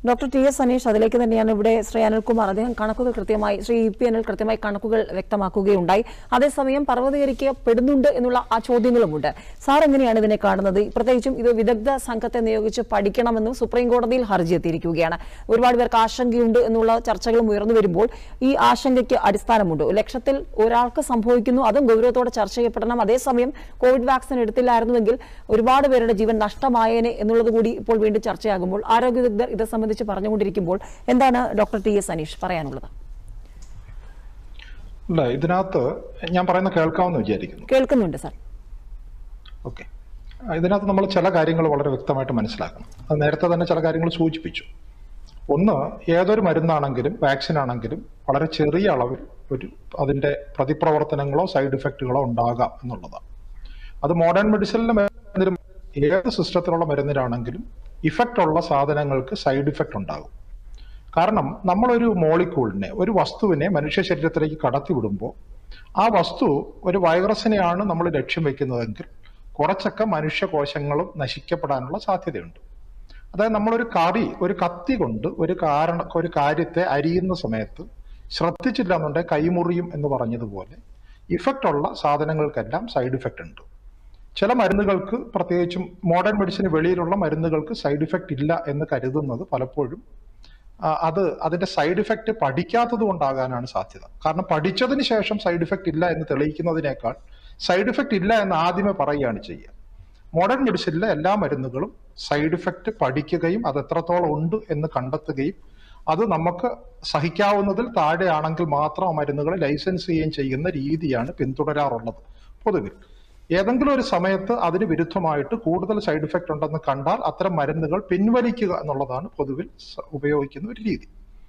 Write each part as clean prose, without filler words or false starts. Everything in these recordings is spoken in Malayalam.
ഡോക്ടർ ടി എസ് അനീഷ് അതിലേക്ക് തന്നെയാണ് ഇവിടെ ശ്രീ അനിൽകുമാർ അദ്ദേഹം കണക്കുകൾ കൃത്യമായി ശ്രീ പി അനിൽ കൃത്യമായി കണക്കുകൾ വ്യക്തമാക്കുകയുണ്ടായി. അതേസമയം പർവ്വതീകരിക്കപ്പെടുന്നുണ്ട് എന്നുള്ള ആ ചോദ്യങ്ങളുമുണ്ട്. സാർ എങ്ങനെയാണ് ഇതിനെ കാണുന്നത്? പ്രത്യേകിച്ചും ഇത് വിദഗ്ധ സംഘത്തെ നിയോഗിച്ച് പഠിക്കണമെന്നും സുപ്രീം കോടതിയിൽ ഹർജി എത്തിയിരിക്കുകയാണ്. ഒരുപാട് പേർക്ക് ആശങ്കയുണ്ട് എന്നുള്ള ചർച്ചകളും ഉയർന്നു വരുമ്പോൾ ഈ ആശങ്കയ്ക്ക് അടിസ്ഥാനമുണ്ട്. ലക്ഷത്തിൽ ഒരാൾക്ക് സംഭവിക്കുന്നു, അതും ഗൗരവത്തോടെ ചർച്ച ചെയ്യപ്പെടണം. അതേസമയം കോവിഡ് വാക്സിൻ എടുത്തില്ലായിരുന്നുവെങ്കിൽ ഒരുപാട് പേരുടെ ജീവൻ നഷ്ടമായേനെ എന്നുള്ളത് കൂടി ഇപ്പോൾ വീണ്ടും ചർച്ചയാകുമ്പോൾ ആരോഗ്യ വിദഗ്ധർ ഇത് സംബന്ധിച്ച് പറഞ്ഞുകൊണ്ടിരിക്കുമ്പോൾ എന്താണ് ഡോക്ടർ ടി എസ് അനീഷ് പറയാനുള്ളത്? അല്ല, ഇതിനകത്ത് ഞാൻ പറയുന്ന കേൾക്കാമെന്ന് വിചാരിക്കുന്നു. കേൾക്കുന്നുണ്ട് സാർ. ഓക്കെ, ഇതിനകത്ത് നമ്മൾ ചില കാര്യങ്ങൾ വളരെ വ്യക്തമായിട്ട് മനസ്സിലാക്കണം. അത് നേരത്തെ തന്നെ ചില കാര്യങ്ങൾ സൂചിപ്പിച്ചു. ഒന്ന്, ഏതൊരു മരുന്നാണെങ്കിലും വാക്സിൻ ആണെങ്കിലും വളരെ ചെറിയ അളവിൽ അതിന്റെ പ്രതിപ്രവർത്തനങ്ങളോ സൈഡ് ഇഫക്റ്റുകളോ ഉണ്ടാകാം എന്നുള്ളതാണ്. അത് മോഡേൺ മെഡിസിനിലെ മരുന്നിലും ഏത് സിസ്റ്റത്തിലുള്ള മരുന്നിലാണെങ്കിലും ഇഫക്റ്റ് ഉള്ള സാധനങ്ങൾക്ക് സൈഡ് ഇഫക്റ്റ് ഉണ്ടാകും. കാരണം നമ്മളൊരു മോളിക്യൂളിനെ, ഒരു വസ്തുവിനെ മനുഷ്യ ശരീരത്തിലേക്ക് കടത്തിവിടുമ്പോൾ ആ വസ്തു ഒരു വൈറസിനെയാണ് നമ്മൾ ലക്ഷ്യം വെക്കുന്നതെങ്കിൽ കുറച്ചൊക്കെ മനുഷ്യകോശങ്ങളും നശിക്കപ്പെടാനുള്ള സാധ്യതയുണ്ട്. അതായത് നമ്മളൊരു കത്തി കൊണ്ട് ഒരു കാര്യത്തെ അരിയുന്ന സമയത്ത് ശ്രദ്ധിച്ചില്ല എന്നുണ്ടെങ്കിൽ കൈമുറിയും എന്ന് പറഞ്ഞതുപോലെ ഇഫക്റ്റ് ഉള്ള സാധനങ്ങൾക്കെല്ലാം സൈഡ് ഇഫക്റ്റ് ഉണ്ട്. ചില മരുന്നുകൾക്ക്, പ്രത്യേകിച്ചും മോഡേൺ മെഡിസിന് വെളിയിലുള്ള മരുന്നുകൾക്ക് സൈഡ് ഇഫക്റ്റ് ഇല്ല എന്ന് കരുതുന്നത് പലപ്പോഴും അതിന്റെ സൈഡ് ഇഫക്റ്റ് പഠിക്കാത്തത് കൊണ്ടാകാനാണ് സാധ്യത. കാരണം പഠിച്ചതിന് ശേഷം സൈഡ് ഇഫക്റ്റ് ഇല്ല എന്ന് തെളിയിക്കുന്നതിനേക്കാൾ സൈഡ് ഇഫക്റ്റ് ഇല്ല എന്ന് ആദ്യമേ പറയുകയാണ് ചെയ്യുക. മോഡേൺ മെഡിസിനിലെ എല്ലാ മരുന്നുകളും സൈഡ് ഇഫക്റ്റ് പഠിക്കുകയും അത് എത്രത്തോളം ഉണ്ട് എന്ന് കണ്ടെത്തുകയും അത് നമുക്ക് സഹിക്കാവുന്നതിൽ താഴെയാണെങ്കിൽ മാത്രം ആ മരുന്നുകളെ ലൈസൻസ് ചെയ്യുകയും ചെയ്യുന്ന രീതിയാണ് പിന്തുടരാറുള്ളത്. പൊതുവിൽ ഏതെങ്കിലും ഒരു സമയത്ത് അതിന് വിരുദ്ധമായിട്ട് കൂടുതൽ സൈഡ് ഇഫക്റ്റ് ഉണ്ടെന്ന് കണ്ടാൽ അത്തരം മരുന്നുകൾ പിൻവലിക്കുക എന്നുള്ളതാണ് പൊതുവിൽ ഉപയോഗിക്കുന്ന ഒരു രീതി.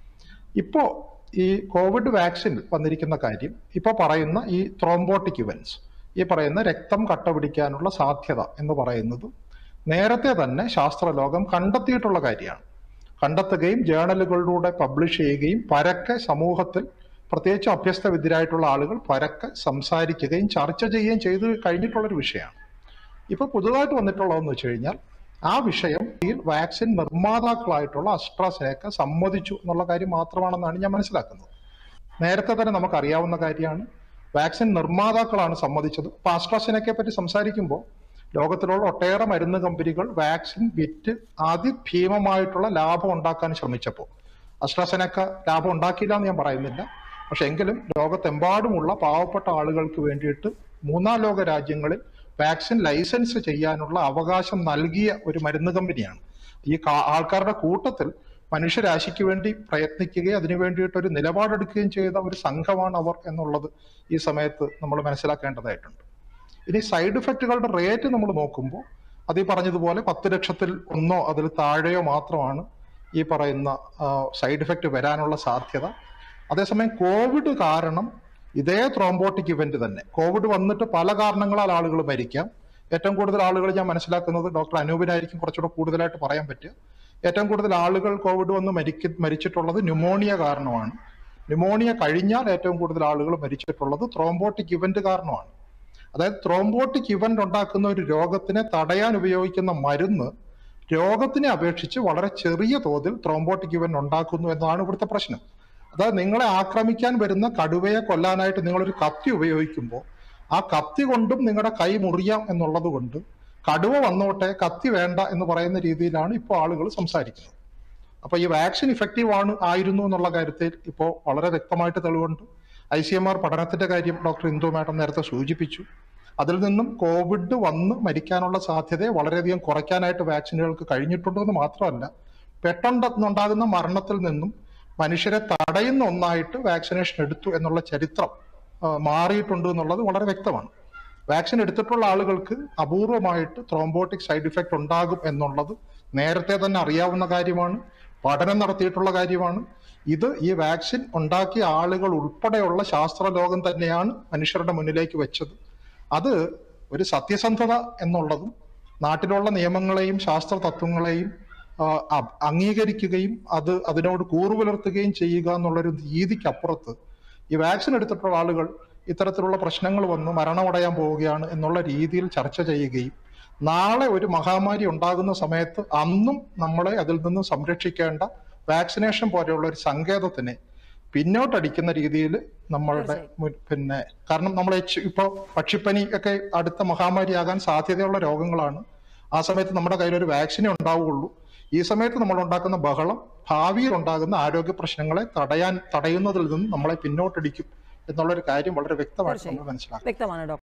ഇപ്പോ ഈ കോവിഡ് വാക്സിൻ വന്നിരിക്കുന്ന കാര്യം, ഇപ്പൊ പറയുന്ന ഈ ത്രോംബോട്ടിക് ഇവന്റ്സ്, ഈ പറയുന്ന രക്തം കട്ടപിടിക്കാനുള്ള സാധ്യത എന്ന് പറയുന്നത് നേരത്തെ തന്നെ ശാസ്ത്രലോകം കണ്ടെത്തിയിട്ടുള്ള കാര്യമാണ്. കണ്ടെത്തുകയും ജേണലുകളിലൂടെ പബ്ലിഷ് ചെയ്യുകയും പരക്കെ സമൂഹത്തിൽ, പ്രത്യേകിച്ച് അഭ്യസ്തവിദ്യരായിട്ടുള്ള ആളുകൾ പരക്കെ സംസാരിക്കുകയും ചർച്ച ചെയ്യുകയും ചെയ്ത് കഴിഞ്ഞിട്ടുള്ളൊരു വിഷയമാണ്. ഇപ്പൊ പുതുതായിട്ട് വന്നിട്ടുള്ളതെന്ന് വെച്ച് കഴിഞ്ഞാൽ ആ വിഷയം ഈ വാക്സിൻ നിർമ്മാതാക്കളായിട്ടുള്ള അസ്ട്രാസെനേക്ക സമ്മതിച്ചു എന്നുള്ള കാര്യം മാത്രമാണെന്നാണ് ഞാൻ മനസ്സിലാക്കുന്നത്. നേരത്തെ തന്നെ നമുക്കറിയാവുന്ന കാര്യമാണ്, വാക്സിൻ നിർമ്മാതാക്കളാണ് സമ്മതിച്ചത്. അപ്പൊ അസ്ട്രാസെനേക്കയെ പറ്റി സംസാരിക്കുമ്പോൾ ലോകത്തിലുള്ള ഒട്ടേറെ മരുന്ന് കമ്പനികൾ വാക്സിൻ വിറ്റ് അതിഭീമമായിട്ടുള്ള ലാഭം ഉണ്ടാക്കാൻ ശ്രമിച്ചപ്പോൾ അസ്ട്രാസെനേക്ക ലാഭം ഉണ്ടാക്കിയില്ല എന്ന് ഞാൻ പറയുന്നില്ല. പക്ഷെ എങ്കിലും ലോകത്തെമ്പാടുമുള്ള പാവപ്പെട്ട ആളുകൾക്ക് വേണ്ടിയിട്ട് മൂന്നാം ലോക രാജ്യങ്ങളിൽ വാക്സിൻ ലൈസൻസ് ചെയ്യാനുള്ള അവകാശം നൽകിയ ഒരു മരുന്ന് കമ്പനിയാണ്. ഈ ആൾക്കാരുടെ കൂട്ടത്തിൽ മനുഷ്യരാശിക്ക് വേണ്ടി പ്രയത്നിക്കുകയും അതിനു വേണ്ടിയിട്ടൊരു നിലപാടെടുക്കുകയും ചെയ്ത ഒരു സംഘമാണ് അവർ എന്നുള്ളത് ഈ സമയത്ത് നമ്മൾ മനസ്സിലാക്കേണ്ടതായിട്ടുണ്ട്. ഇനി സൈഡ് ഇഫക്റ്റുകളുടെ റേറ്റ് നമ്മൾ നോക്കുമ്പോൾ അത് ഈ പറഞ്ഞതുപോലെ 10 ലക്ഷത്തിൽ 1 അതിൽ താഴെയോ മാത്രമാണ് ഈ പറയുന്ന സൈഡ് ഇഫക്റ്റ് വരാനുള്ള സാധ്യത. അതേസമയം കോവിഡ് കാരണം ഇതേ ത്രോംബോട്ടിക് ഇവന്റ് തന്നെ, കോവിഡ് വന്നിട്ട് പല കാരണങ്ങളാൽ ആളുകൾ മരിക്കാം. ഏറ്റവും കൂടുതൽ ആളുകൾ ഞാൻ മനസ്സിലാക്കുന്നത് ഡോക്ടർ അനൂപിനായിരിക്കും കുറച്ചുകൂടെ കൂടുതലായിട്ട് പറയാൻ പറ്റുക. ഏറ്റവും കൂടുതൽ ആളുകൾ കോവിഡ് വന്ന് മരിച്ചിട്ടുള്ളത് ന്യൂമോണിയ കാരണമാണ്. ന്യൂമോണിയ കഴിഞ്ഞാൽ ഏറ്റവും കൂടുതൽ ആളുകൾ മരിച്ചിട്ടുള്ളത് ത്രോംബോട്ടിക് ഇവന്റ് കാരണമാണ്. അതായത് ത്രോംബോട്ടിക് ഇവന്റ് ഉണ്ടാക്കുന്ന ഒരു രോഗത്തിനെ തടയാൻ ഉപയോഗിക്കുന്ന മരുന്ന് രോഗത്തിനെ അപേക്ഷിച്ച് വളരെ ചെറിയ തോതിൽ ത്രോംബോട്ടിക് ഇവന്റ് ഉണ്ടാക്കുന്നു എന്നതാണ് ഇവിടുത്തെ പ്രശ്നം. അതായത് നിങ്ങളെ ആക്രമിക്കാൻ വരുന്ന കടുവയെ കൊല്ലാനായിട്ട് നിങ്ങളൊരു കത്തി ഉപയോഗിക്കുമ്പോൾ ആ കത്തി കൊണ്ടും നിങ്ങളുടെ കൈ മുറിയാം എന്നുള്ളത് കൊണ്ട് കടുവ വന്നോട്ടെ കത്തി വേണ്ട എന്ന് പറയുന്ന രീതിയിലാണ് ഇപ്പോൾ ആളുകൾ സംസാരിക്കുന്നത്. അപ്പൊ ഈ വാക്സിൻ ഇഫക്റ്റീവ് ആയിരുന്നു എന്നുള്ള കാര്യത്തിൽ ഇപ്പോൾ വളരെ വ്യക്തമായിട്ട് തെളിവുണ്ട്. ICMR പഠനത്തിന്റെ കാര്യം ഡോക്ടർ ഇന്ദു മാഡം നേരത്തെ സൂചിപ്പിച്ചു. അതിൽ നിന്നും കോവിഡ് വന്ന് മരിക്കാനുള്ള സാധ്യതയെ വളരെയധികം കുറയ്ക്കാനായിട്ട് വാക്സിനുകൾക്ക് കഴിഞ്ഞിട്ടുണ്ടെന്ന് മാത്രമല്ല, പെട്ടെന്നുണ്ടാകുന്ന മരണത്തിൽ നിന്നും മനുഷ്യരെ തടയുന്ന ഒന്നായിട്ട് വാക്സിനേഷൻ എടുത്തു എന്നുള്ള ചരിത്രം മാറിയിട്ടുണ്ട് എന്നുള്ളത് വളരെ വ്യക്തമാണ്. വാക്സിൻ എടുത്തിട്ടുള്ള ആളുകൾക്ക് അപൂർവമായിട്ട് ത്രോംബോട്ടിക് സൈഡ് ഇഫക്റ്റ് ഉണ്ടാകും എന്നുള്ളത് നേരത്തെ തന്നെ അറിയാവുന്ന കാര്യമാണ്, പഠനം നടത്തിയിട്ടുള്ള കാര്യമാണ്. ഇത് ഈ വാക്സിൻ ഉണ്ടാക്കിയ ആളുകൾ ഉൾപ്പെടെയുള്ള ശാസ്ത്രലോകം തന്നെയാണ് മനുഷ്യരുടെ മുന്നിലേക്ക് വെച്ചത്. അത് ഒരു സത്യസന്ധത എന്നുള്ളതും നാട്ടിലുള്ള നിയമങ്ങളെയും ശാസ്ത്ര തത്വങ്ങളെയും അംഗീകരിക്കുകയും അതിനോട് കൂറുപുലർത്തുകയും ചെയ്യുക എന്നുള്ളൊരു രീതിക്കപ്പുറത്ത് ഈ വാക്സിൻ എടുത്തിട്ടുള്ള ആളുകൾ ഇത്തരത്തിലുള്ള പ്രശ്നങ്ങൾ വന്ന് മരണമടയാൻ പോവുകയാണ് എന്നുള്ള രീതിയിൽ ചർച്ച ചെയ്യുകയും നാളെ ഒരു മഹാമാരി ഉണ്ടാകുന്ന സമയത്ത് അന്നും നമ്മളെ അതിൽ നിന്ന് സംരക്ഷിക്കേണ്ട വാക്സിനേഷൻ പോലെയുള്ള ഒരു സങ്കേതത്തിനെ പിന്നോട്ടടിക്കുന്ന രീതിയിൽ നമ്മളുടെ പിന്നെ കാരണം നമ്മൾ ഇപ്പോൾ പക്ഷിപ്പനി ഒക്കെ അടുത്ത മഹാമാരിയാകാൻ സാധ്യതയുള്ള രോഗങ്ങളാണ്. ആ സമയത്ത് നമ്മുടെ കയ്യിൽ ഒരു വാക്സിനേ ഉണ്ടാവുകയുള്ളൂ. ഈ സമയത്ത് നമ്മൾ ഉണ്ടാക്കുന്ന ബഹളം ഭാവിയിൽ ഉണ്ടാകുന്ന ആരോഗ്യ പ്രശ്നങ്ങളെ തടയുന്നതിൽ നിന്ന് നമ്മളെ പിന്നോട്ടടിക്കും എന്നുള്ളൊരു കാര്യം വളരെ വ്യക്തമായിട്ട് നമ്മൾ മനസ്സിലാക്കും. വ്യക്തമാണ് ഡോക്ടർ.